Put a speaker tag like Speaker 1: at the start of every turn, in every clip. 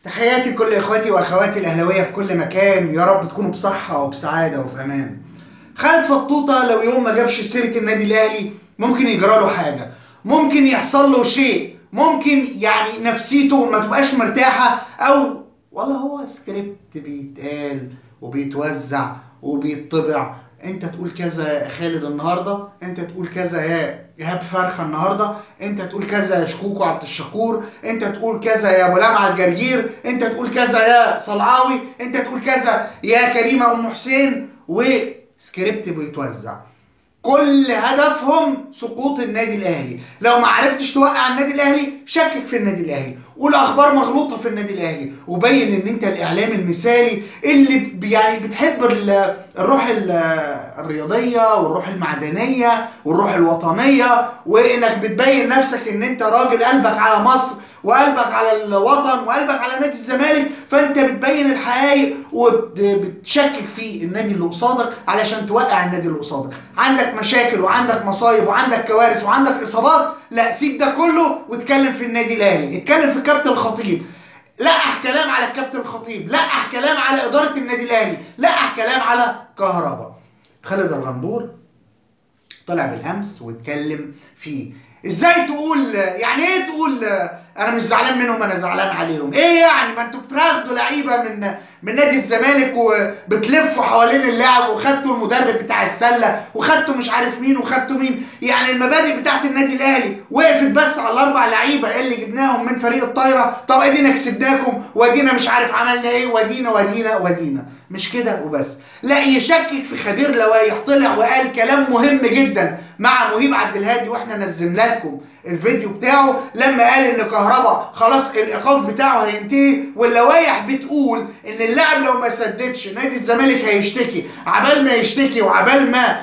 Speaker 1: تحياتي لكل اخواتي واخواتي الاهلاويه في كل مكان، يا رب تكونوا بصحه وبسعاده وفي امان. خالد فطوطه لو يوم ما جابش سيره النادي الاهلي ممكن يجرى له حاجه، ممكن يحصل له شيء، ممكن يعني نفسيته ما تبقاش مرتاحه، او والله هو سكريبت بيتقال وبيتوزع وبيطبع. انت تقول كذا يا خالد النهارده، انت تقول كذا يا ايهاب فرخه النهارده، انت تقول كذا يا شكوكو عبد الشكور، انت تقول كذا يا ابو لمعه الجرجير، انت تقول كذا يا صلعاوي، انت تقول كذا يا كريمه ام حسين، وسكريبت بيتوزع. كل هدفهم سقوط النادي الاهلي. لو ما عرفتش توقع النادي الاهلي شكك في النادي الاهلي، قول اخبار مغلوطه في النادي الاهلي، وبين ان انت الاعلام المثالي اللي يعني بتحب الروح الرياضيه والروح المعدنيه والروح الوطنيه، وانك بتبين نفسك ان انت راجل قلبك على مصر وقلبك على الوطن وقلبك على نادي الزمالك، فانت بتبين الحقائق وبتشكك في النادي اللي قصادك علشان توقع النادي اللي قصادك. عندك مشاكل وعندك مصايب وعندك كوارث وعندك اصابات، لا سيب ده كله واتكلم في النادي الاهلي، اتكلم في كابتن الخطيب، لقح كلام على الكابتن الخطيب، لقح كلام على اداره النادي الاهلي، لقح كلام على كهربا. خالد الغندور طلع بالامس واتكلم فيه. ازاي تقول يعني ايه تقول انا مش زعلان منهم انا زعلان عليهم؟ ايه يعني؟ ما انتوا بتاخدوا لعيبه من نادي الزمالك وبتلفوا حوالين اللاعب، وخدتوا المدرب بتاع السله وخدتوا مش عارف مين وخدتوا مين. يعني المبادئ بتاعت النادي الاهلي وقفت بس على الاربع لعيبه اللي جبناهم من فريق الطايره. طب ادينا كسبناكم وادينا مش عارف عملنا ايه وادينا مش كده وبس، لا يشكك في خبير لوائح طلع وقال كلام مهم جدا مع مهيب عبد الهادي، واحنا نزلنا لكم الفيديو بتاعه لما قال ان كهربا خلاص الايقاف بتاعه هينتهي، واللوائح بتقول ان اللاعب لو ما سددش نادي الزمالك هيشتكي. عبال ما يشتكي وعبال ما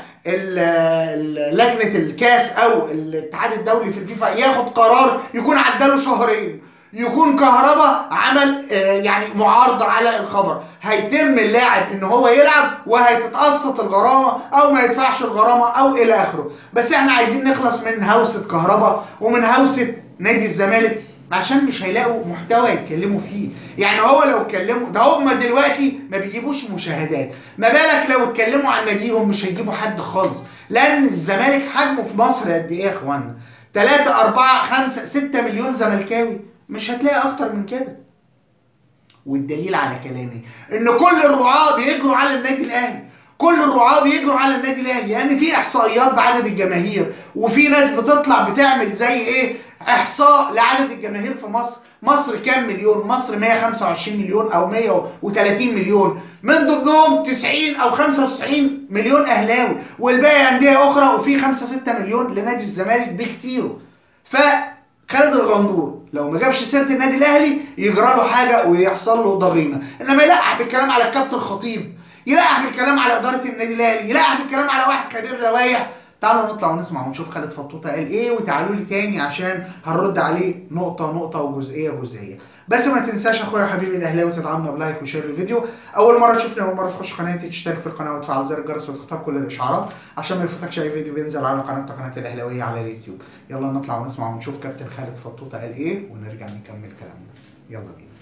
Speaker 1: لجنه الكاس او الاتحاد الدولي في الفيفا ياخد قرار يكون عداله شهرين، يكون كهربا عمل يعني معارضه على الخبر، هيتم اللاعب ان هو يلعب وهيتتقسط الغرامه او ما يدفعش الغرامه او الى اخره. بس احنا عايزين نخلص من هوسه كهربا ومن هوسه نادي الزمالك عشان مش هيلاقوا محتوى يتكلموا فيه. يعني هو لو اتكلموا ده هم دلوقتي ما بيجيبوش مشاهدات، ما بالك لو اتكلموا عن ناديهم مش هيجيبوا حد خالص، لان الزمالك حجمه في مصر قد ايه يا اخوانا؟ 3 4 5 6 مليون زملكاوي، مش هتلاقي اكتر من كده. والدليل على كلامي ان كل الرعاة بيجروا على النادي الاهلي، كل الرعاة بيجروا على النادي الاهلي، لان في احصائيات بعدد الجماهير، وفي ناس بتطلع بتعمل زي ايه احصاء لعدد الجماهير في مصر. مصر كام مليون؟ مصر 125 مليون او 130 مليون، من ضمنهم 90 او 95 مليون اهلاوي، والباقي انديه اخرى، وفي 5 6 مليون لنادي الزمالك بكتير. فخالد الغندور لو ما جابش سيره النادي الاهلي يجرى له حاجه ويحصل له ضغينه، انما يلقح بالكلام على الكابتن الخطيب، يلقح بالكلام على اداره النادي الاهلي، يلقح بالكلام على واحد خبير لوائح. تعالوا نطلع ونسمع ونشوف خالد فطوطه قال ايه، وتعالوا لي تاني عشان هنرد عليه نقطه نقطه وجزئيه جزئيه. بس ما تنساش اخويا حبيبي الاهلاوي تدعمنا بلايك وشير الفيديو. اول مره تشوفني، اول مره تخش قناتي، تشترك في القناه وتفعل زر الجرس وتختار كل الاشعارات عشان ما يفوتكش اي فيديو بينزل على قناه الاهلاويه على اليوتيوب. يلا نطلع ونسمع ونشوف كابتن خالد فطوطه قال ايه ونرجع نكمل كلامنا. يلا بينا.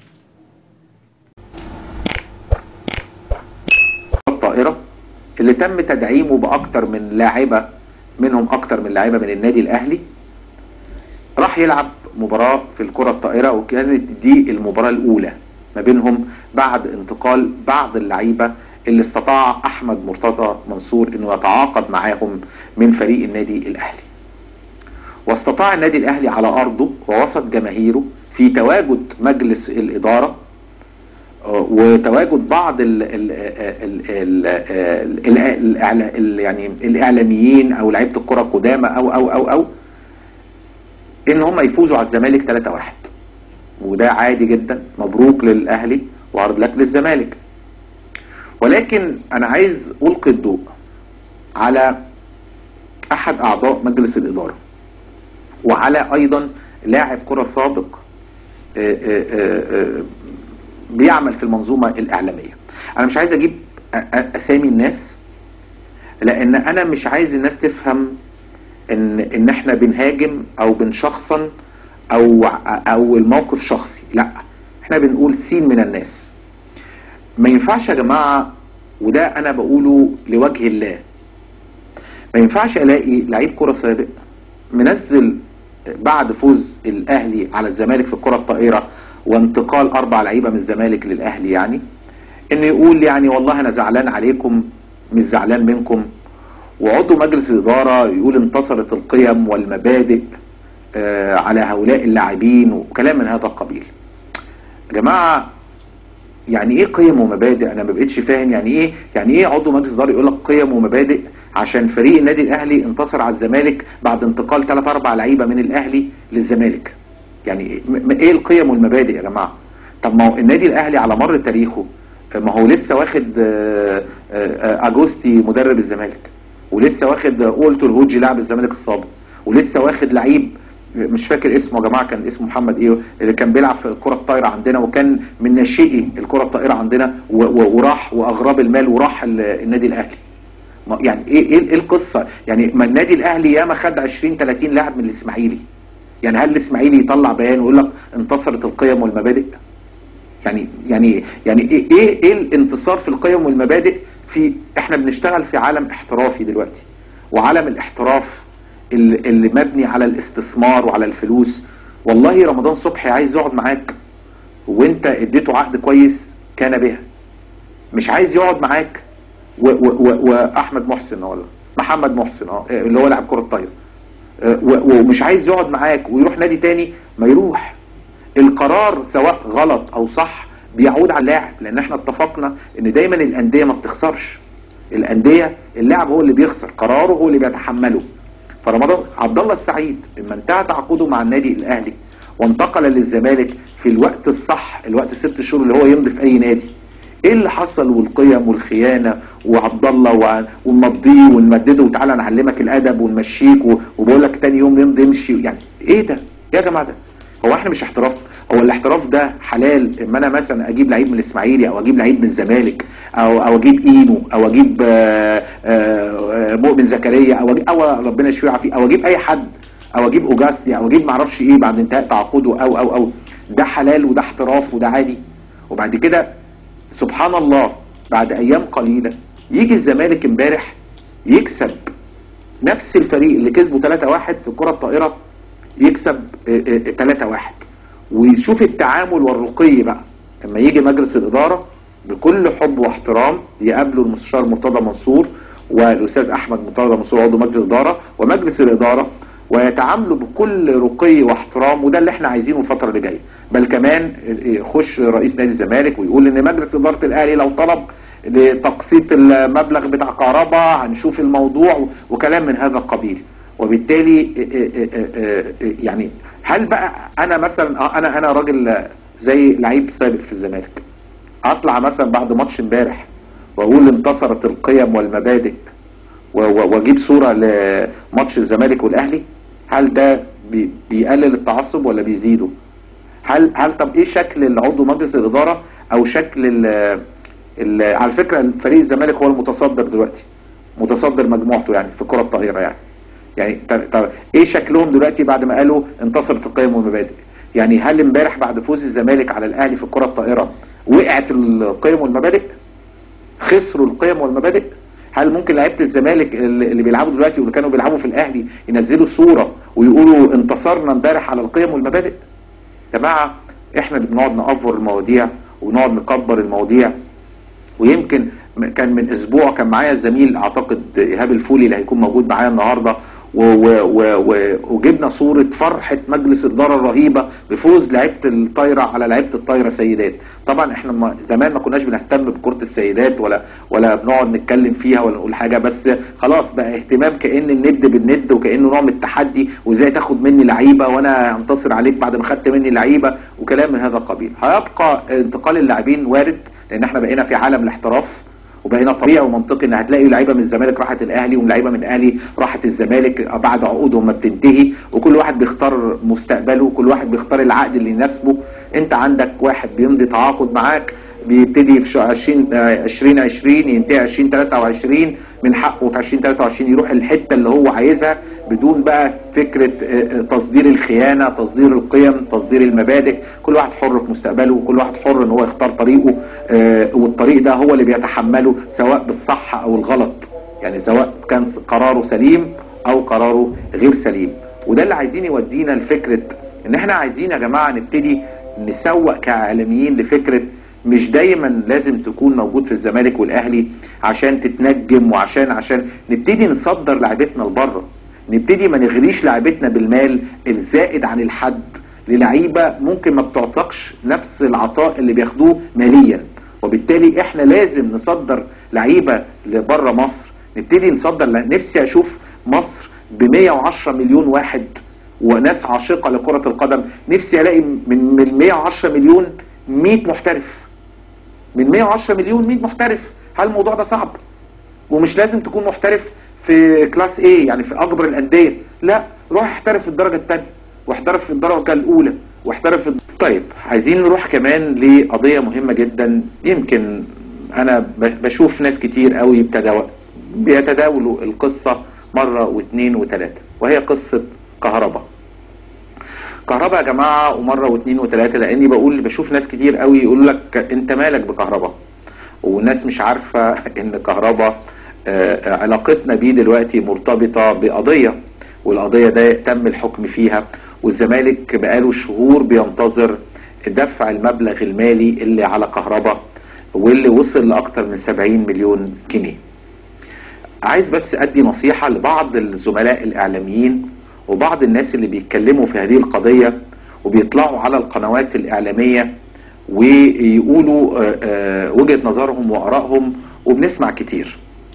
Speaker 2: الطائرة اللي تم تدعيمه بأكتر من لاعبة، منهم أكتر من لاعبة من النادي الأهلي، راح يلعب مباراة في الكرة الطائرة، وكانت دي المباراة الأولى ما بينهم بعد انتقال بعض اللعيبة اللي استطاع أحمد مرتضى منصور إنه يتعاقد معاهم من فريق النادي الأهلي. واستطاع النادي الأهلي على أرضه ووسط جماهيره في تواجد مجلس الإدارة وتواجد بعض يعني الاعلاميين او لعيبه الكره القدامى او ان هم يفوزوا على الزمالك 3-1، وده عادي جدا، مبروك للاهلي وعرض لك للزمالك. ولكن انا عايز القي الضوء على احد اعضاء مجلس الاداره، وعلى ايضا لاعب كره سابق بيعمل في المنظومة الإعلامية. أنا مش عايز أجيب أسامي الناس، لأن أنا مش عايز الناس تفهم إن إحنا بنهاجم أو بنشخصن أو الموقف شخصي، لا، احنا بنقول سين من الناس. ما ينفعش يا جماعة، وده انا بقوله لوجه الله، ما ينفعش الاقي لعيب كرة سابق منزل بعد فوز الاهلي على الزمالك في الكرة الطائرة وانتقال 4 لعيبة من الزمالك للاهلي، يعني ان يقول يعني والله انا زعلان عليكم مش زعلان منكم، وعضو مجلس الادارة يقول انتصرت القيم والمبادئ على هؤلاء اللاعبين وكلام من هذا القبيل. يا جماعة يعني ايه قيم ومبادئ؟ انا ما بقتش فاهم يعني ايه عضو مجلس اداره يقول لك قيم ومبادئ عشان فريق النادي الاهلي انتصر على الزمالك بعد انتقال 3-4 لعيبه من الاهلي للزمالك. يعني ايه القيم والمبادئ يا جماعه؟ طب ما هو النادي الاهلي على مر تاريخه ما هو لسه واخد اجوستي مدرب الزمالك، ولسه واخد اولتو الهوجي لاعب الزمالك السابق، ولسه واخد لعيب مش فاكر اسمه يا جماعه، كان اسمه محمد ايه اللي كان بيلعب في الكره الطايره عندنا وكان من ناشئي الكره الطايره عندنا وراح واغراب المال وراح النادي الاهلي. يعني ايه القصه؟ يعني ما النادي الاهلي ياما خد 20-30 لاعب من الاسماعيلي، يعني هل الاسماعيلي يطلع بيان ويقول لك انتصرت القيم والمبادئ؟ يعني ايه الانتصار في القيم والمبادئ؟ في احنا بنشتغل في عالم احترافي دلوقتي، وعالم الاحتراف اللي مبني على الاستثمار وعلى الفلوس. والله رمضان صبحي عايز يقعد معاك وانت اديته عقد كويس كان بها، مش عايز يقعد معاك واحمد محسن ولا محمد محسن اللي هو لاعب كرة طايرة ومش عايز يقعد معاك ويروح نادي تاني، ما يروح. القرار سواء غلط او صح بيعود على اللاعب، لان احنا اتفقنا ان دايما الانديه ما بتخسرش، الانديه اللاعب هو اللي بيخسر، قراره هو اللي بيتحمله. فرمضان عبد الله السعيد لما انتهى تعاقده مع النادي الاهلي وانتقل للزمالك في الوقت الصح، الوقت 6 شهور اللي هو يمضي في اي نادي، ايه اللي حصل؟ والقيم والخيانه وعبد الله ونمضيه ونمدده وتعالى نعلمك الادب ونمشيك وبقول لك تاني يوم يمضي امشي. يعني ايه ده يا جماعه؟ ده هو احنا مش احتراف؟ هو الاحتراف ده حلال اما انا مثلا اجيب لعيب من الاسماعيلي او اجيب لعيب من الزمالك او اجيب اينو او اجيب مؤمن زكريا او ربنا يشفيه ويعافيه او اجيب اي حد او اجيب اوجاستي او اجيب معرفش ايه بعد انتهاء تعاقده او ده حلال وده احتراف وده عادي؟ وبعد كده سبحان الله بعد ايام قليله يجي الزمالك امبارح يكسب نفس الفريق اللي كسبه 3-1 في الكره الطائره، يكسب 3-1. ويشوف التعامل والرقي بقى لما يجي مجلس الاداره بكل حب واحترام يقابله المستشار مرتضى منصور والاستاذ احمد مرتضى منصور عضو مجلس الاداره ومجلس الاداره، ويتعاملوا بكل رقي واحترام. وده اللي احنا عايزينه الفتره اللي جايه. بل كمان يخش رئيس نادي الزمالك ويقول ان مجلس اداره الاهلي لو طلب لتقسيط المبلغ بتاع كهرباء هنشوف الموضوع وكلام من هذا القبيل. وبالتالي يعني هل بقى انا مثلا انا راجل زي لعيب سابق في الزمالك اطلع مثلا بعد ماتش امبارح واقول انتصرت القيم والمبادئ واجيب صوره لماتش الزمالك والاهلي؟ هل ده بيقلل التعصب ولا بيزيده؟ هل طب ايه شكل العضو مجلس الاداره او شكل على فكره فريق الزمالك هو المتصدر دلوقتي، متصدر مجموعته يعني في الكره الطائره يعني طب ايه شكلهم دلوقتي بعد ما قالوا انتصرت القيم والمبادئ؟ يعني هل امبارح بعد فوز الزمالك على الاهلي في الكره الطائره وقعت القيم والمبادئ؟ خسروا القيم والمبادئ؟ هل ممكن لعيبه الزمالك اللي بيلعبوا دلوقتي واللي كانوا بيلعبوا في الاهلي ينزلوا صوره ويقولوا انتصرنا امبارح على القيم والمبادئ؟ يا جماعه احنا اللي بنقعد نأفور المواضيع ونقعد نكبر المواضيع. ويمكن كان من اسبوع كان معايا الزميل اعتقد ايهاب الفولي اللي هيكون موجود معايا النهارده وجبنا صورة فرحة مجلس الإدارة الرهيبة بفوز لعيبة الطايرة على لعيبة الطايرة سيدات. طبعا احنا زمان ما كناش بنهتم بكرة السيدات ولا بنقعد نتكلم فيها ولا نقول حاجة، بس خلاص بقى اهتمام كأن الند بالند وكأنه نوع من التحدي، وازاي تاخد مني لعيبة وانا انتصر عليك بعد ما خدت مني لعيبة وكلام من هذا القبيل. هيبقى انتقال اللاعبين وارد لان احنا بقينا في عالم الاحتراف، وبقينا طبيعي ومنطقي ان هتلاقي لعيبه من الزمالك راحت الاهلي ولعيبه من الاهلي راحت الزمالك بعد عقودهم ما بتنتهي، وكل واحد بيختار مستقبله وكل واحد بيختار العقد اللي يناسبه. انت عندك واحد بيمضي تعاقد معاك بيبتدي في 2020 ينتهي 2023، من حقه في 2023 يروح الحته اللي هو عايزها بدون بقى فكرة تصدير الخيانة، تصدير القيم، تصدير المبادئ. كل واحد حر في مستقبله، وكل واحد حر ان هو يختار طريقه، والطريق ده هو اللي بيتحمله سواء بالصح او الغلط، يعني سواء كان قراره سليم او قراره غير سليم. وده اللي عايزين يودينا لفكرة ان احنا عايزين يا جماعة نبتدي نسوق كاعلاميين لفكرة مش دايما لازم تكون موجود في الزمالك والاهلي عشان تتنجم، عشان نبتدي نصدر لعبتنا لبره، نبتدي ما نغريش لعبتنا بالمال الزائد عن الحد للعيبه ممكن ما بتعطكش نفس العطاء اللي بياخدوه ماليا. وبالتالي احنا لازم نصدر لعيبه لبره مصر، نبتدي نصدر. نفسي اشوف مصر ب 110 مليون واحد وناس عاشقه لكره القدم، نفسي الاقي من 110 مليون 100 محترف، من 110 مليون 100 محترف. هل الموضوع ده صعب؟ ومش لازم تكون محترف في كلاس A يعني في اكبر الانديه، لا، روح احترف في الدرجه الثانيه، واحترف في الدرجه الاولى، واحترف في... طيب عايزين نروح كمان لقضيه مهمه جدا. يمكن انا بشوف ناس كتير قوي بيتداولوا القصه مره واثنين وثلاثه، وهي قصه كهرباء يا جماعه، ومره واثنين وثلاثه، لاني بشوف ناس كتير قوي يقول لك انت مالك بكهرباء، وناس مش عارفه ان كهرباء علاقتنا بيه دلوقتي مرتبطه بقضيه، والقضيه ده تم الحكم فيها، والزمالك بقاله شهور بينتظر دفع المبلغ المالي اللي على كهرباء، واللي وصل لاكتر من 70 مليون جنيه. عايز بس ادي نصيحه لبعض الزملاء الاعلاميين وبعض الناس اللي بيتكلموا في هذه القضية وبيطلعوا على القنوات الإعلامية ويقولوا وجهة نظرهم وآرائهم، وبنسمع كتير.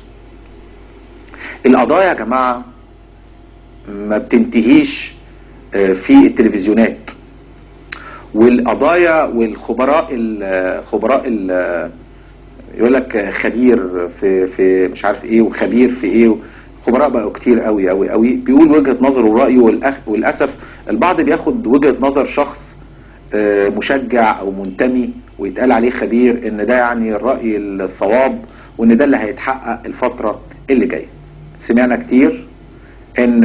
Speaker 2: القضايا يا جماعة ما بتنتهيش في التلفزيونات، والقضايا والخبراء يقول لك خبير في مش عارف ايه وخبير في ايه، خبراء بقوا كتير قوي قوي قوي بيقول وجهة نظره ورأيه، والأسف البعض بياخد وجهة نظر شخص مشجع او منتمي ويتقال عليه خبير ان ده يعني الرأي الصواب، وان ده اللي هيتحقق الفترة اللي جاية. سمعنا كتير ان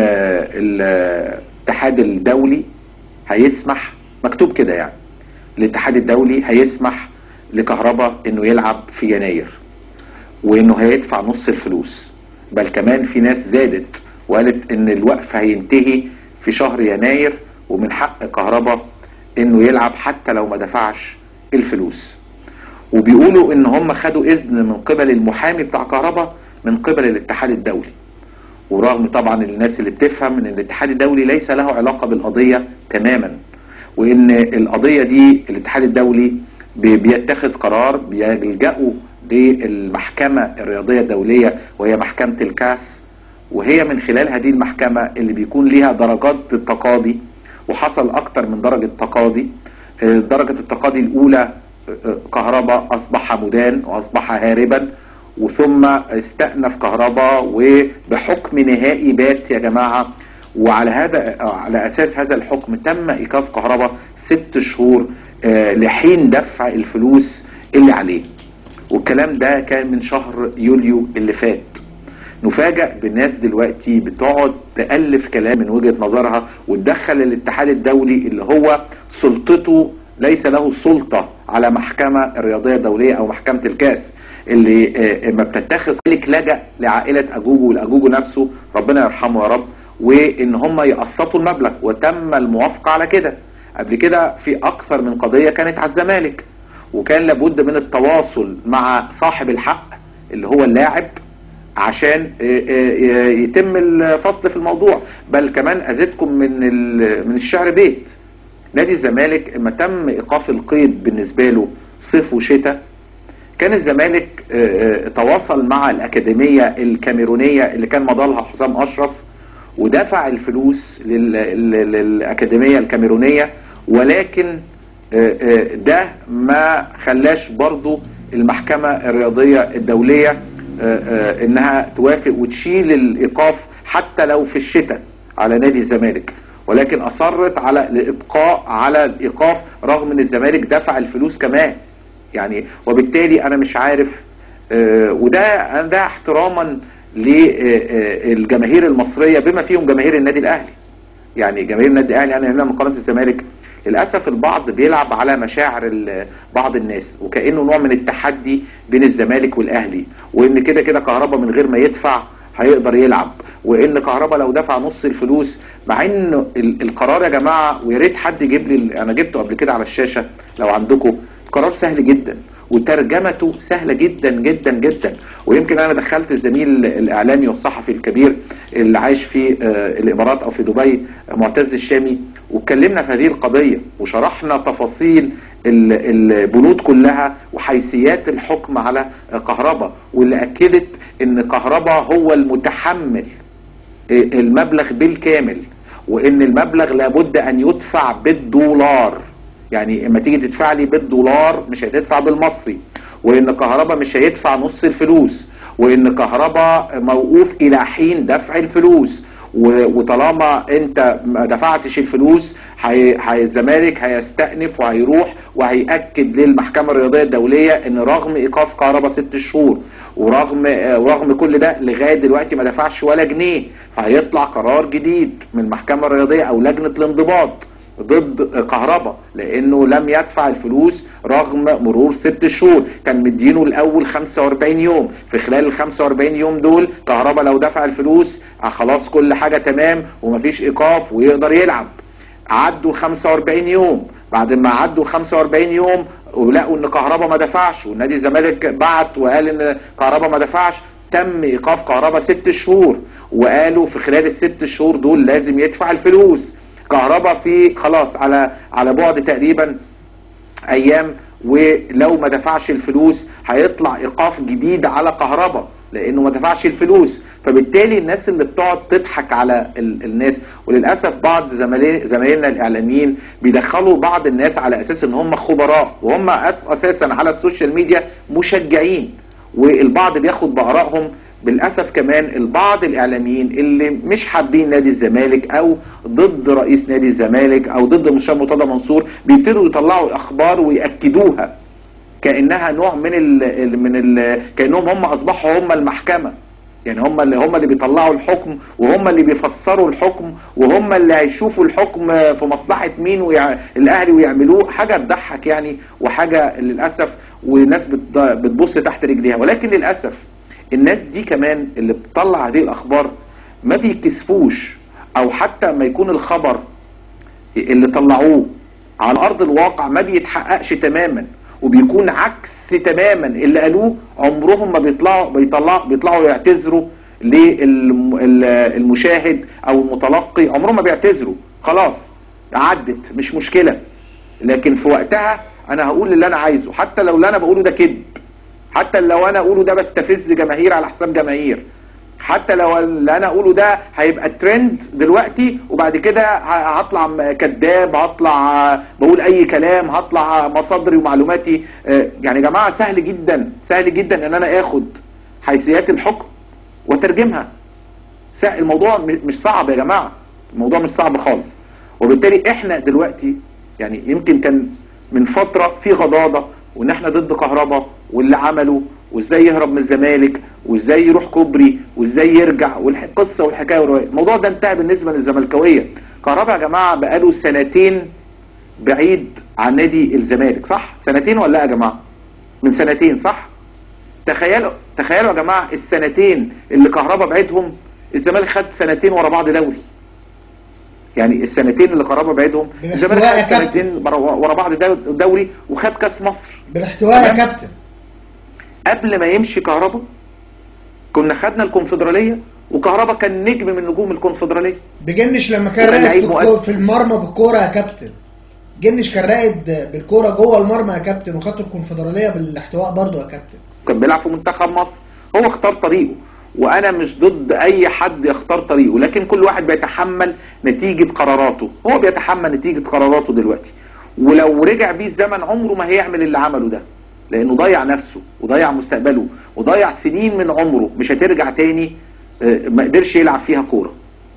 Speaker 2: الاتحاد الدولي هيسمح، مكتوب كده يعني، الاتحاد الدولي هيسمح لكهرباء انه يلعب في يناير، وانه هيدفع نص الفلوس، بل كمان في ناس زادت وقالت ان الوقف هينتهي في شهر يناير، ومن حق كهرباء انه يلعب حتى لو ما دفعش الفلوس. وبيقولوا ان هم خدوا اذن من قبل المحامي بتاع كهرباء من قبل الاتحاد الدولي، ورغم طبعا الناس اللي بتفهم ان الاتحاد الدولي ليس له علاقة بالقضية تماما، وان القضية دي الاتحاد الدولي بيتخذ قرار بيلجأوا للمحكمة الرياضية الدولية وهي محكمة الكاس، وهي من خلال هذه المحكمة اللي بيكون ليها درجات التقاضي، وحصل اكتر من درجة تقاضي. درجة التقاضي الاولى كهرباء اصبح مدان واصبح هاربا، وثم استأنف كهرباء وبحكم نهائي بات يا جماعة، على اساس هذا الحكم تم ايقاف كهرباء 6 شهور لحين دفع الفلوس اللي عليه. والكلام ده كان من شهر يوليو اللي فات. نفاجأ بالناس دلوقتي بتقعد تألف كلام من وجهة نظرها وتدخل الاتحاد الدولي اللي هو سلطته ليس له سلطة على محكمة الرياضية الدولية او محكمة الكاس اللي ما بتتخذ ذلك، لجأ لعائلة اجوجو والاجوجو نفسه ربنا يرحمه يا رب، وان هم يقسطوا المبلغ، وتم الموافقة على كده. قبل كده في اكثر من قضية كانت على الزمالك، وكان لابد من التواصل مع صاحب الحق اللي هو اللاعب عشان يتم الفصل في الموضوع. بل كمان ازيدكم من الشعر بيت، نادي الزمالك لما تم ايقاف القيد بالنسبة له صيف وشتاء، كان الزمالك تواصل مع الأكاديمية الكاميرونية اللي كان مضالها حسام أشرف، ودفع الفلوس للأكاديمية الكاميرونية، ولكن ده ما خلاش برضو المحكمة الرياضية الدولية انها توافق وتشيل الإيقاف حتى لو في الشتاء على نادي الزمالك، ولكن أصرت على الإبقاء على الإيقاف رغم ان الزمالك دفع الفلوس كمان يعني. وبالتالي انا مش عارف، وده احتراما للجماهير المصريه بما فيهم جماهير النادي الاهلي. يعني جماهير النادي الاهلي انا هنا من قناه الزمالك للاسف البعض بيلعب على مشاعر بعض الناس وكانه نوع من التحدي بين الزمالك والاهلي، وان كده كده كهربا من غير ما يدفع هيقدر يلعب، وان كهربا لو دفع نص الفلوس، مع ان القرار يا جماعه ويا ريت حد يجيب لي، انا جبته قبل كده على الشاشه لو عندكم، قرار سهل جدا وترجمته سهله جدا جدا جدا. ويمكن انا دخلت الزميل الاعلامي والصحفي الكبير اللي عايش في الامارات او في دبي معتز الشامي، واتكلمنا في هذه القضيه وشرحنا تفاصيل البنود كلها وحيثيات الحكم على كهربا، واللي اكدت ان كهربا هو المتحمل المبلغ بالكامل، وان المبلغ لابد ان يدفع بالدولار. يعني اما تيجي تدفع لي بالدولار مش هتدفع بالمصري، وان كهربا مش هيدفع نص الفلوس، وان كهربا موقوف الى حين دفع الفلوس، وطالما انت ما دفعتش الفلوس الزمالك هيستأنف وهيروح وهيأكد للمحكمة الرياضية الدولية ان رغم ايقاف كهربا 6 شهور ورغم كل ده لغاية دلوقتي ما دفعش ولا جنيه، فهيطلع قرار جديد من المحكمة الرياضية او لجنة الانضباط ضد كهربا لانه لم يدفع الفلوس رغم مرور 6 شهور. كان مدينه الاول 45 يوم، في خلال ال 45 يوم دول كهربا لو دفع الفلوس خلاص كل حاجة تمام ومفيش ايقاف ويقدر يلعب. عدوا 45 يوم، بعد ما عدوا 45 يوم ولقوا ان كهربا ما دفعش، والنادي الزمالك بعت وقال ان كهربا ما دفعش، تم ايقاف كهربا 6 شهور، وقالوا في خلال ال6 شهور دول لازم يدفع الفلوس. كهربا في خلاص على بعد تقريبا ايام، ولو ما دفعش الفلوس هيطلع ايقاف جديد على كهربا لانه ما دفعش الفلوس. فبالتالي الناس اللي بتقعد تضحك على الناس، وللاسف بعض زمايلنا الاعلاميين بيدخلوا بعض الناس على اساس ان هم خبراء، وهم اساسا على السوشيال ميديا مشجعين، والبعض بياخد بآرائهم. بالاسف كمان البعض الاعلاميين اللي مش حابين نادي الزمالك او ضد رئيس نادي الزمالك او ضد المستشار مرتضى منصور بيبتدوا يطلعوا اخبار ويأكدوها كانها نوع كانهم هم اصبحوا هم المحكمه، يعني هم اللي بيطلعوا الحكم وهم اللي بيفسروا الحكم وهم اللي هيشوفوا الحكم في مصلحه مين الاهلي ويعملوه. حاجه تضحك يعني، وحاجه للاسف وناس بتبص تحت رجليها. ولكن للاسف الناس دي كمان اللي بتطلع هذه الاخبار ما بيكسفوش، او حتى ما يكون الخبر اللي طلعوه على ارض الواقع ما بيتحققش تماما وبيكون عكس تماما اللي قالوه، عمرهم ما بيطلعوا يعتذروا للمشاهد او المتلقي، عمرهم ما بيعتذروا. خلاص عدت مش مشكلة، لكن في وقتها انا هقول اللي انا عايزه، حتى لو اللي انا بقوله ده كذب، حتى لو انا اقوله ده بستفز جماهير على حساب جماهير، حتى لو اللي انا اقوله ده هيبقى ترند دلوقتي وبعد كده هطلع كذاب، هطلع بقول اي كلام، هطلع مصادري ومعلوماتي. يعني يا جماعه سهل جدا سهل جدا ان انا اخد حيثيات الحكم وترجمها. الموضوع مش صعب يا جماعه، الموضوع مش صعب خالص. وبالتالي احنا دلوقتي يعني يمكن كان من فتره في غضاضه وان احنا ضد كهربا واللي عمله وازاي يهرب من الزمالك وازاي يروح كوبري وازاي يرجع والقصه والحكايه والروايه. الموضوع ده انتهى بالنسبه للزملكاويه. كهربا يا جماعه بقاله سنتين بعيد عن نادي الزمالك، صح؟ سنتين ولا لا يا جماعه؟ من سنتين صح؟ تخيلوا يا جماعه السنتين اللي كهربا بعيدهم الزمالك خد سنتين ورا بعض دوري. يعني السنتين اللي كهربا بعيدهم الزمالك خد سنتين ورا بعض دوري وخد كاس مصر
Speaker 1: بالاحتواء يا كابتن. قبل
Speaker 2: ما يمشي كهربا كنا خدنا الكونفدراليه، وكهربا كان نجم من نجوم الكونفدراليه.
Speaker 1: بجنش لما كان راقد في المرمى بالكوره يا كابتن، جنش كان راقد بالكوره جوه المرمى يا كابتن، وخدوا الكونفدراليه بالاحتواء برضه يا كابتن.
Speaker 2: كان بيلعب في منتخب مصر، هو اختار طريقه، وانا مش ضد اي حد يختار طريقه، لكن كل واحد بيتحمل نتيجه قراراته. هو بيتحمل نتيجه قراراته دلوقتي، ولو رجع بيه الزمن عمره ما هيعمل اللي عمله ده، لانه ضيع نفسه وضيع مستقبله وضيع سنين من عمره مش هترجع تاني. ما قدرش يلعب فيها كوره.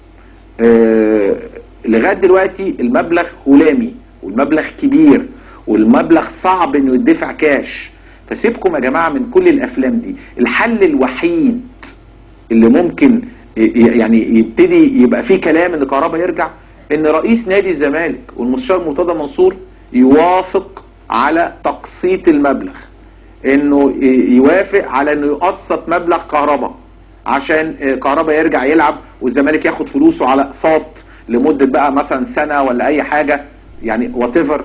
Speaker 2: لغايه دلوقتي المبلغ هلامي والمبلغ كبير والمبلغ صعب انه يدفع كاش. فسيبكم يا جماعه من كل الافلام دي. الحل الوحيد اللي ممكن يعني يبتدي يبقى فيه كلام ان كهربا يرجع، ان رئيس نادي الزمالك والمستشار مرتضى منصور يوافق على تقسيط المبلغ، انه يوافق على انه يقسط مبلغ كهربا عشان كهربا يرجع يلعب والزمالك ياخد فلوسه على اقساط لمده بقى مثلا سنه ولا اي حاجه يعني وات ايفر.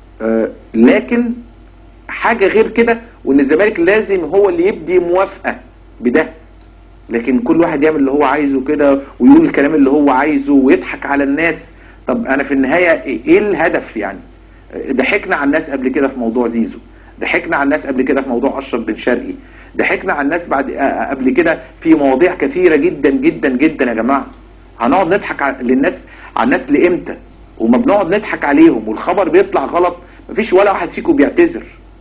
Speaker 2: لكن حاجه غير كده، وان الزمالك لازم هو اللي يبدي موافقه بده، لكن كل واحد يعمل اللي هو عايزه كده ويقول الكلام اللي هو عايزه ويضحك على الناس. طب انا في النهايه ايه الهدف يعني؟ ضحكنا على الناس قبل كده في موضوع زيزو، ضحكنا على الناس قبل كده في موضوع اشرف بن شرقي، ضحكنا على الناس قبل كده في مواضيع كثيره جدا جدا جدا. يا جماعه هنقعد نضحك على الناس لامتى؟ وما بنقعد نضحك عليهم والخبر بيطلع غلط مفيش ولا واحد فيكم بيعتذر.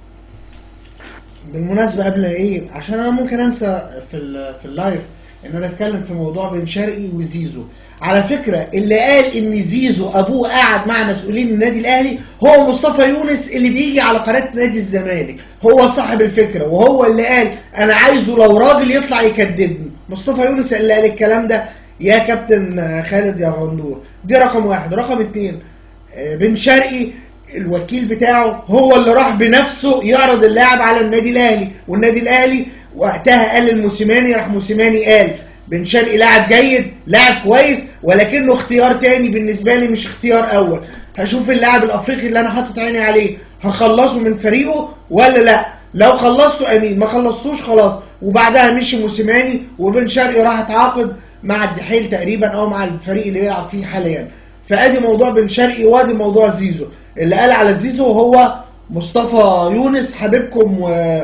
Speaker 1: بالمناسبة قبل ايه، عشان انا ممكن انسى في اللايف ان انا اتكلم في موضوع بن شرقي وزيزو. على فكرة اللي قال ان زيزو ابوه قاعد مع مسؤولين النادي الاهلي هو مصطفى يونس اللي بيجي على قناة نادي الزمالك، هو صاحب الفكرة وهو اللي قال انا عايزه لو راجل يطلع يكذبني. مصطفى يونس اللي قال الكلام ده يا كابتن خالد يا غندور. دي رقم واحد. رقم اتنين، بن شرقي الوكيل بتاعه هو اللي راح بنفسه يعرض اللاعب على النادي الاهلي، والنادي الاهلي وقتها قال للموسيماني، راح موسيماني قال بن شرقي لاعب جيد لاعب كويس ولكنه اختيار تاني بالنسبه لي مش اختيار اول، هشوف اللاعب الافريقي اللي انا حاطط عيني عليه هخلصه من فريقه ولا لا، لو خلصته امين ما خلصتوش خلاص. وبعدها مشي موسيماني وبن شرقي راح اتعاقد مع الدحيل تقريبا او مع الفريق اللي بيلعب فيه حاليا. فادي موضوع بن شرقي وادي موضوع زيزو. اللي قال على زيزو هو مصطفى يونس حبيبكم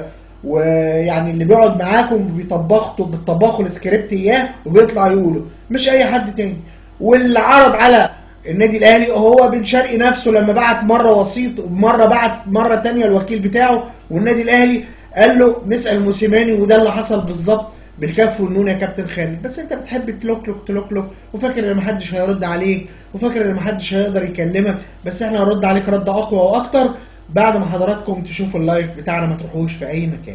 Speaker 1: ويعني اللي بيقعد معاكم بتطبخوا السكريبت اياه وبيطلع يقوله، مش اي حد تاني. واللي عرض على النادي الاهلي هو بن شرقي نفسه لما بعت مره وسيط ومره بعت مره تانيه الوكيل بتاعه، والنادي الاهلي قال له نسال موسيماني، وده اللي حصل بالظبط بالكف والنون يا كابتن خالد. بس انت بتحب تلوك وفاكر ان محدش هيرد عليك وفاكر ان محدش هيقدر يكلمك، بس احنا هنرد عليك رد اقوى واكتر بعد ما حضراتكم تشوفوا اللايف بتاعنا، ما تروحوش في اي مكان.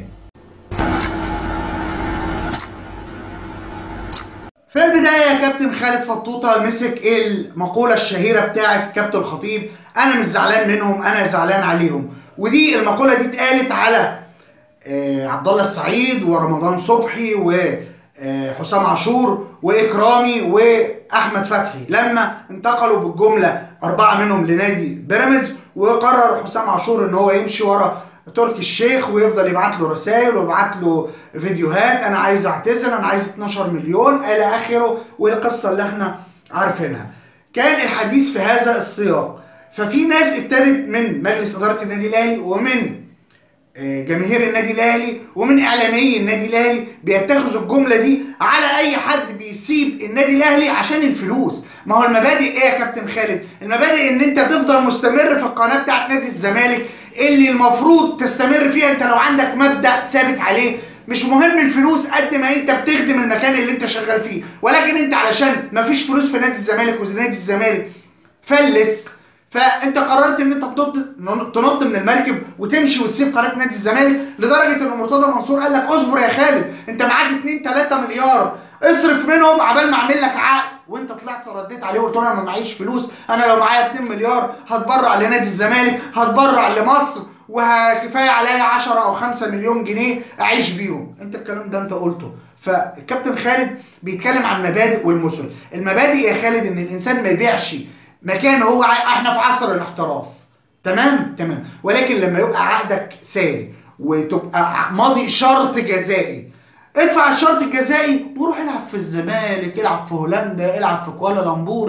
Speaker 1: في البداية يا كابتن خالد فطوطة مسك المقولة الشهيرة بتاعت كابتن الخطيب، انا مش زعلان منهم انا زعلان عليهم. ودي المقولة دي اتقالت على عبد الله السعيد ورمضان صبحي وحسام عاشور واكرامي واحمد فتحي لما انتقلوا بالجمله 4 منهم لنادي بيراميدز، وقرر حسام عاشور ان هو يمشي ورا تركي الشيخ ويفضل يبعت له رسائل ويبعت له فيديوهات انا عايز اعتذر انا عايز 12 مليون الى اخره، والقصه اللي احنا عارفينها. كان الحديث في هذا السياق، ففي ناس ابتدت من مجلس اداره النادي الاهلي ومن جماهير النادي الاهلي ومن اعلامي النادي الاهلي بيتخذوا الجمله دي على اي حد بيسيب النادي الاهلي عشان الفلوس. ما هو المبادئ ايه يا كابتن خالد؟ المبادئ ان انت تفضل مستمر في القناه بتاعت نادي الزمالك اللي المفروض تستمر فيها. انت لو عندك مبدأ ثابت عليه مش مهم الفلوس قد ما انت بتخدم المكان اللي انت شغال فيه، ولكن انت علشان مفيش فلوس في نادي الزمالك ونادي الزمالك فلس، فانت قررت ان انت تنط من المركب وتمشي وتسيب قناه نادي الزمالك، لدرجه ان مرتضى منصور قال لك اصبر يا خالد انت معاك 2-3 مليار اصرف منهم عبال ما اعمل لك عقد، وانت طلعت رديت عليه وقلت له انا ما معيش فلوس، انا لو معايا 2 مليار هتبرع لنادي الزمالك هتبرع لمصر وكفايه عليا 10 أو 5 مليون جنيه اعيش بيهم. انت الكلام ده انت قلته. فالكابتن خالد بيتكلم عن مبادئ والمثل. المبادئ يا خالد ان الانسان ما يبيعش مكان هو احنا في عصر الاحتراف، تمام، ولكن لما يبقى عقدك ساري وتبقى ماضي شرط جزائي، ادفع الشرط الجزائي وروح العب في الزمالك، العب في هولندا، العب في كوالالمبور،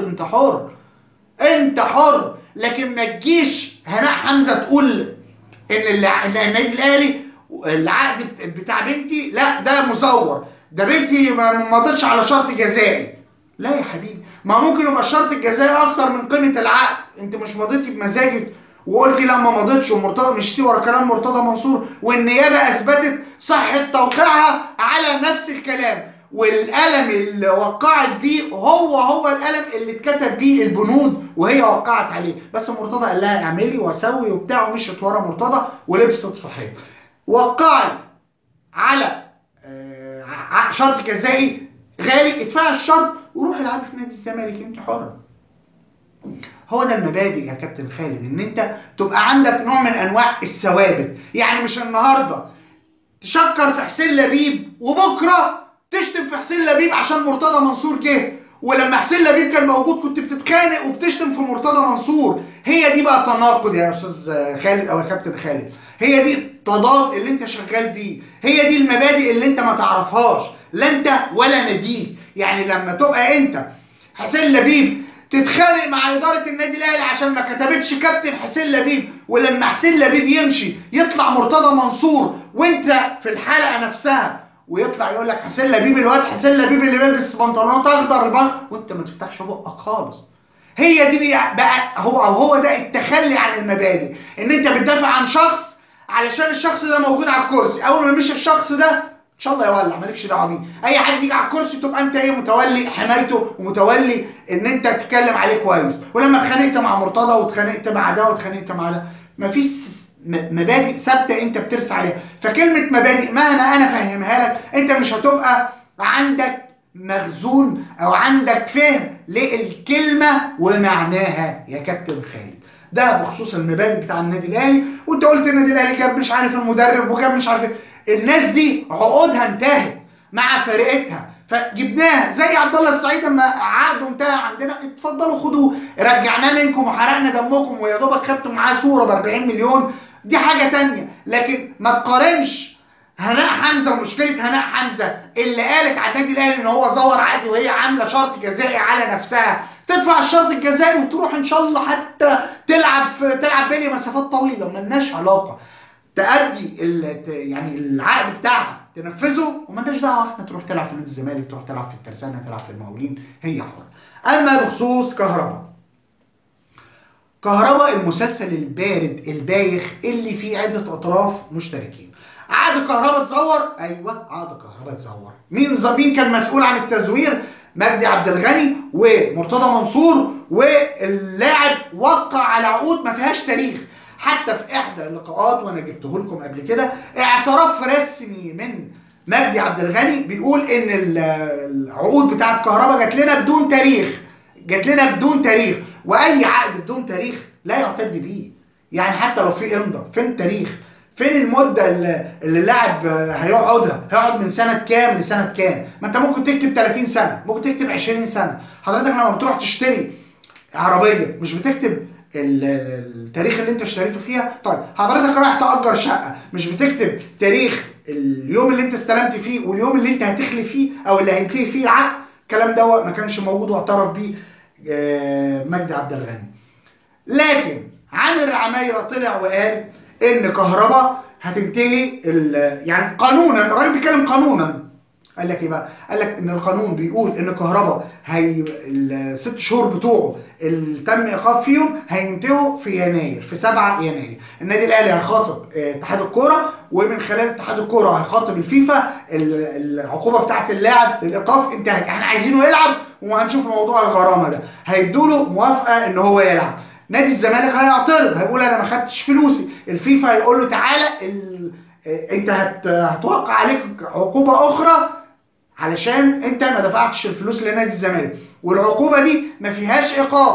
Speaker 1: انت حر. لكن ما تجيش هناء حمزه تقول ان النادي الاهلي العقد بتاع بنتي لا ده مزور، ده بنتي ما مضتش على شرط جزائي. لا يا حبيبي، ما ممكن يبقى الشرط الجزائي اكتر من قيمه العقد، انت مش مضيتي بمزاجك وقلتي لا ما مضيتش، ومرتضى مشيتي ورا كلام مرتضى منصور، والنيابه اثبتت صحه توقيعها على نفس الكلام، والقلم اللي وقعت بيه هو القلم اللي اتكتب بيه البنود وهي وقعت عليه، بس مرتضى قال لها اعملي وسوي وبتاع، ومشيت ورا مرتضى ولبست في حيط. وقعت على شرط جزائي غالي ادفع الشرط وروح العبي في نادي الزمالك، انت حر. هو ده المبادئ يا كابتن خالد، ان انت تبقى عندك نوع من انواع الثوابت. يعني مش النهارده تشكر في حسين لبيب وبكره تشتم في حسين لبيب عشان مرتضى منصور جه، ولما حسين لبيب كان موجود كنت بتتخانق وبتشتم في مرتضى منصور. هي دي بقى تناقض يا استاذ خالد او يا كابتن خالد، هي دي التضاد اللي انت شغال بيه، هي دي المبادئ اللي انت ما تعرفهاش لا انت ولا ناديك. يعني لما تبقى انت حسين لبيب تتخانق مع اداره النادي الاهلي عشان ما كتبتش كابتن حسين لبيب، ولما حسين لبيب يمشي يطلع مرتضى منصور وانت في الحلقه نفسها ويطلع يقول لك حسين لبيب الواد حسين لبيب اللي بيلبس بنطلونات اخضر وانت ما تفتحش بقك خالص. هي دي بقى هو ده التخلي عن المبادئ، ان انت بتدافع عن شخص علشان الشخص ده موجود على الكرسي، اول ما مشي الشخص ده ان شاء الله يولع مالكش دعوه بيه، اي حد يجي على الكرسي تبقى انت ايه متولي حمايته ومتولي ان انت تتكلم عليه كويس. ولما اتخانقت مع مرتضى واتخانقت مع ده واتخانقت مع ده، مفيش مبادئ ثابته انت بترسى عليها. فكلمه مبادئ مهما انا فهمها لك انت مش هتبقى عندك مخزون او عندك فهم للكلمه ومعناها يا كابتن خالد. ده بخصوص المبادئ بتاع النادي الاهلي. وانت قلت النادي الاهلي جاب مش عارف المدرب وجاب مش عارف الناس دي عقودها انتهت مع فرقتها فجبناها، زي عبد الله السعيد لما عقده انتهى عندنا اتفضلوا خدوه، رجعناه منكم وحرقنا دمكم ويا دوبك خدتوا معاه صوره ب 40 مليون، دي حاجه ثانيه. لكن ما تقارنش هناء حمزه ومشكله هناء حمزه اللي قالت على النادي الاهلي ان هو زور عادي وهي عامله شرط جزائي على نفسها، تدفع الشرط الجزائي وتروح ان شاء الله حتى تلعب بيلي مسافات طويله ملناش علاقه، تأدي يعني العقد بتاعها تنفذه ومالناش دعوه احنا تروح تلعب في نادي الزمالك، تروح تلعب في الترسانه، تلعب في المقاولين، هي حره. اما بخصوص كهربا المسلسل البارد البايخ اللي فيه عده اطراف مشتركين. عقد كهربا اتزور، ايوه عقد كهربا اتزور. مين كان مسؤول عن التزوير؟ مجدي عبد الغني ومرتضى منصور، واللاعب وقع على عقود ما فيهاش تاريخ. حتى في احدى اللقاءات وانا جبته لكم قبل كده اعتراف رسمي من مجدي عبد الغني بيقول ان العقود بتاعت كهربا جات لنا بدون تاريخ، واي عقد بدون تاريخ لا يعتد بيه. يعني حتى لو في امضاء فين التاريخ؟ فين المده اللي اللاعب هيقعد من سنه كام لسنه كام؟ ما انت ممكن تكتب 30 سنه، ممكن تكتب 20 سنه. حضرتك لما بتروح تشتري عربيه مش بتكتب التاريخ اللي انت اشتريته فيها؟ طيب حضرتك رايح تأجر شقه مش بتكتب تاريخ اليوم اللي انت استلمت فيه واليوم اللي انت هتخلي فيه او اللي هينتهي فيه العقد؟ الكلام ده ما كانش موجود واعترف بيه مجدي عبد الغني. لكن عامر عمايره طلع وقال ان كهربا هتنتهي يعني قانونا، الراجل بيتكلم قانونا. قال لك ايه بقى؟ قال لك ان القانون بيقول ان كهربا الست شهور بتوعه اللي تم ايقاف فيهم هينتهوا في يناير، في 7 يناير. النادي الاهلي هيخاطب اتحاد الكوره، ومن خلال اتحاد الكوره هيخاطب الفيفا. العقوبه بتاعت اللاعب الايقاف انتهت، احنا عايزينه يلعب وهنشوف موضوع الغرامه ده، هيدوا له موافقه ان هو يلعب. نادي الزمالك هيعترض، هيقول انا ما خدتش فلوسي. الفيفا هيقول له تعالى انت هتوقع عليك عقوبه اخرى علشان انت ما دفعتش الفلوس لنادي الزمالك، والعقوبه دي ما فيهاش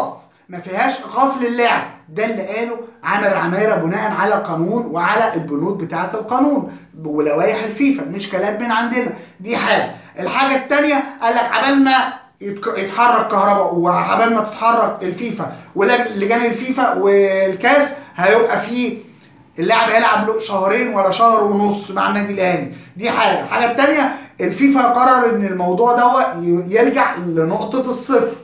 Speaker 1: ايقاف للاعب. ده اللي قاله عامر عمايره بناء على القانون وعلى البنود بتاعه القانون ولوائح الفيفا، مش كلام من عندنا. دي حاجه. الحاجه الثانيه قال لك عبال ما يتحرك كهربا وعبال ما تتحرك الفيفا ولجان الفيفا والكاس هيبقى فيه اللاعب هيلعب له شهرين ولا شهر ونص مع النادي الاهلي. دي حاجه. الحاجه الثانيه الفيفا قرر ان الموضوع ده يرجع لنقطه الصفر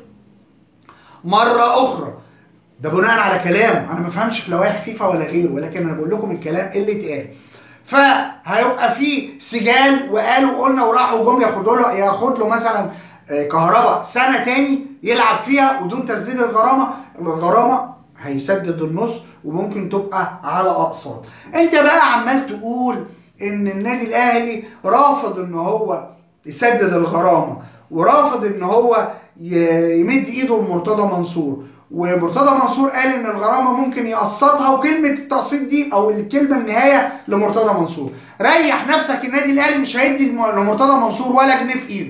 Speaker 1: مره اخرى. ده بناء على كلام انا ما بفهمش في لوائح فيفا ولا غيره، ولكن انا بقول لكم الكلام اللي اتقال. فهيبقى في سجال قلنا وراحوا جم ياخد له مثلا كهربا سنه تاني يلعب فيها ودون تسديد الغرامه هيسدد النص وممكن تبقى على اقساط. انت بقى عمال تقول ان النادي الاهلي رافض ان هو يسدد الغرامه ورافض ان هو يمد ايده لمرتضى منصور، ومرتضى منصور قال ان الغرامه ممكن يقسطها، وكلمه التقسيط دي او الكلمه النهايه لمرتضى منصور. ريح نفسك، النادي الاهلي مش هيدي لمرتضى منصور ولا جنيه في ايده،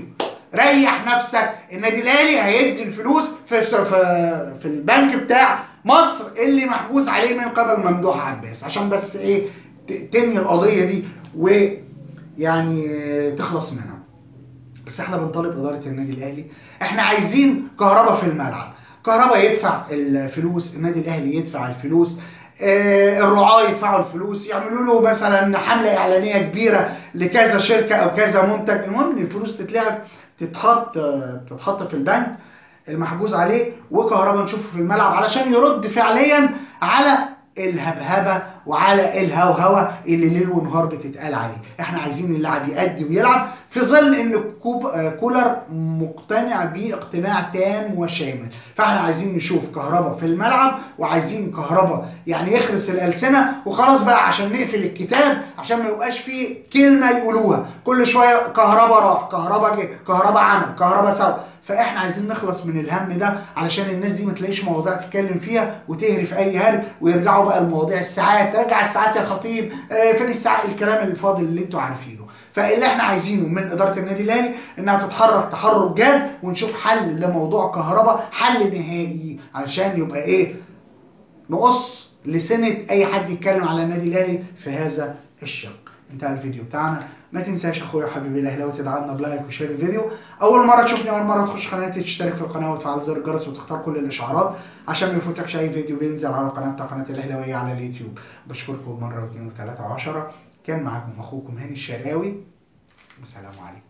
Speaker 1: ريح نفسك، النادي الاهلي هيدي الفلوس في البنك بتاع مصر اللي محجوز عليه من قبل ممدوح عباس، عشان بس ايه تنهي القضيه دي ويعني تخلص منها. بس احنا بنطالب اداره النادي الاهلي، احنا عايزين كهربا في الملعب، كهربا يدفع الفلوس، النادي الاهلي يدفع الفلوس، الرعاة يدفعوا الفلوس، يعملوا له مثلا حمله اعلانيه كبيره لكذا شركه او كذا منتج، المهم ان الفلوس تتلعب تتحط في البنك المحجوز عليه، وكهربا نشوفه في الملعب علشان يرد فعليا على الهبهبه وعلى الهوهوه اللي ليل ونهار بتتقال عليه. احنا عايزين اللاعب يأدي ويلعب في ظل ان كولر مقتنع بيه اقتناع تام وشامل، فاحنا عايزين نشوف كهربا في الملعب، وعايزين كهربا يعني يخرس الألسنة وخلاص بقى عشان نقفل الكتاب، عشان ما يبقاش فيه كلمه يقولوها كل شويه كهربا راح، كهربا جه، كهربا عمل، كهربا سوى. فاحنا عايزين نخلص من الهم ده علشان الناس دي ما تلاقيش مواضيع تتكلم فيها وتهري في اي هري، ويرجعوا بقى لمواضيع الساعات، رجع الساعات يا خطيب، فين الساعات، الكلام الفاضل اللي انتوا عارفينه. فاللي احنا عايزينه من اداره النادي الاهلي انها تتحرك تحرك جاد، ونشوف حل لموضوع كهربا، حل نهائي علشان يبقى ايه نقص لسنه اي حد يتكلم على النادي الاهلي في هذا الشق. انتهى الفيديو بتاعنا، ما تنساش اخويا وحبيبي الاهلاوي تدعمنا بلايك وشير الفيديو، اول مره تشوفني اول مره تخش قناتي تشترك في القناه وتفعل زر الجرس وتختار كل الاشعارات عشان ما يفوتكش اي فيديو بينزل على قناه الاهلاويه على اليوتيوب. بشكركم مره واثنين وثلاثه وعشرة، كان معاكم اخوكم هاني الشرقاوي، والسلام عليكم.